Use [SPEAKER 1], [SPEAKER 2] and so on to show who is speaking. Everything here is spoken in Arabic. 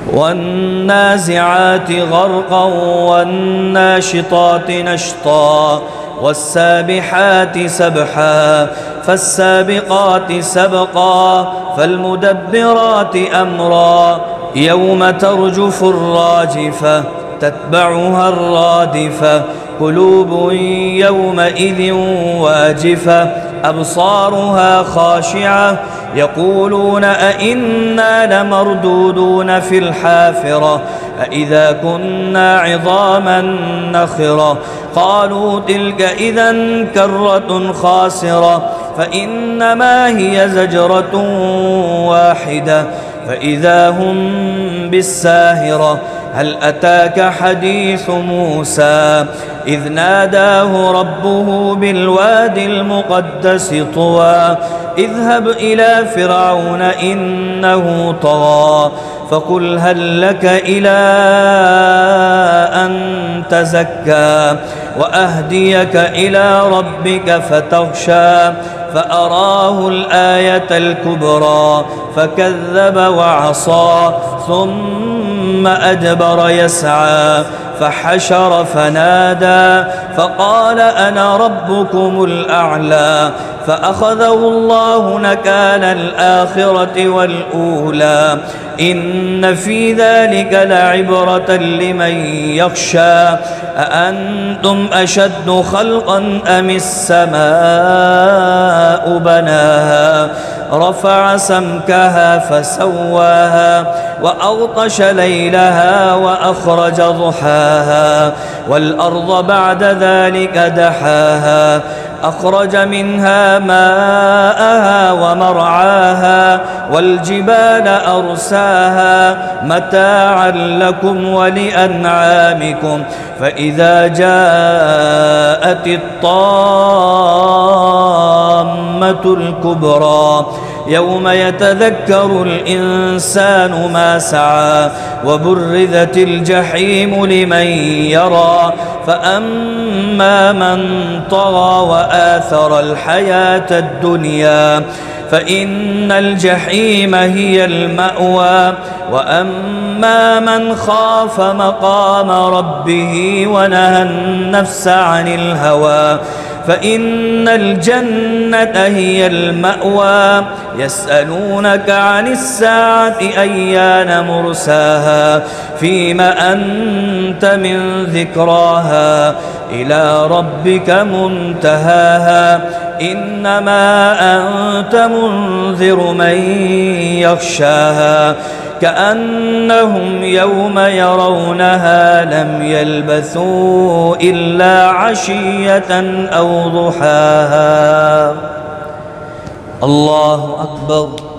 [SPEAKER 1] والنازعات غرقا والناشطات نشطا والسابحات سبحا فالسابقات سبقا فالمدبرات أمرا يوم ترجف الراجفة تتبعها الرادفة قلوب يومئذ واجفة أبصارها خاشعة يقولون أئنا لمردودون في الحافرة أئذا كنا عظاما نخرة قالوا تلك إذا كرة خاسرة فإنما هي زجرة واحدة فإذا هم بالساهرة هل أتاك حديث موسى إذ ناداه ربه بالوادي المقدس طوى اذهب إلى فرعون إنه طغى فقل هل لك إلى أن تزكى وأهديك إلى ربك فتغشى فأراه الآية الكبرى فكذب وعصى ثم أدبر يسعى فحشر فنادى فقال أنا ربكم الأعلى فأخذه الله نكال الآخرة والأولى إن في ذلك لعبرة لمن يخشى أأنتم أشد خلقا أم السماء بناها رفع سمكها فسواها وأغطش ليلها وأخرج ضحاها والأرض بعد ذلك دحاها أخرج منها ماءها ومرعاها والجبال أرساها متاعا لكم ولأنعامكم فإذا جاءت الطامة الكبرى يوم يتذكر الإنسان ما سعى وبرزت الجحيم لمن يرى فأما من طغى وآثر الحياة الدنيا فإن الجحيم هي المأوى وأما من خاف مقام ربه ونهى النفس عن الهوى فإن الجنة هي المأوى يسألونك عن الساعة أيان مرساها فيم أنت من ذكراها إلى ربك منتهاها إنما أنت منذر من يخشاها كأنهم يوم يرونها لم يلبثوا إلا عشية أو ضحاها. الله أكبر.